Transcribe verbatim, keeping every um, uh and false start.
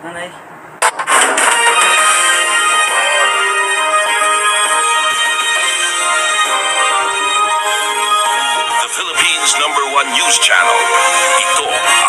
Nanay. The Philippines' number one news channel. Ito